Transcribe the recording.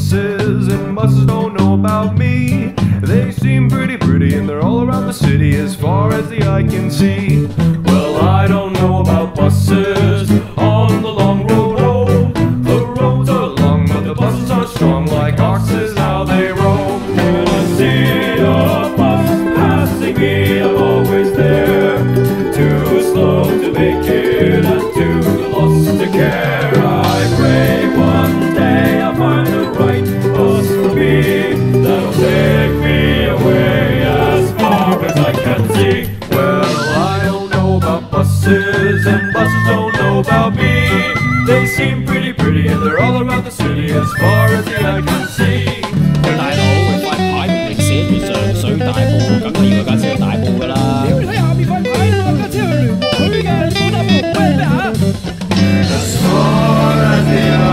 buses, and buses don't know about me. They seem pretty, and they're all around the city as far as the eye can see. Well, I don't know about buses on the long road. The roads are long, but the buses are strong like oxes, how they roam. When I see a bus passing me, I'm always there. Too slow to make it, and too lost to care. I pray one day I'll find the right bus for me, that'll take me away as far as I can see. Well, I don't know about buses, and buses don't know about me. They seem pretty, and they're all around the city as far as the eye can see. 喂，大佬，喂，塊牌明明寫住上水大埔，梗係要架車去大埔㗎啦。屌，你睇下面塊牌，架車去聯和墟㗎，你冇搭過咩嚇？ As far as the eye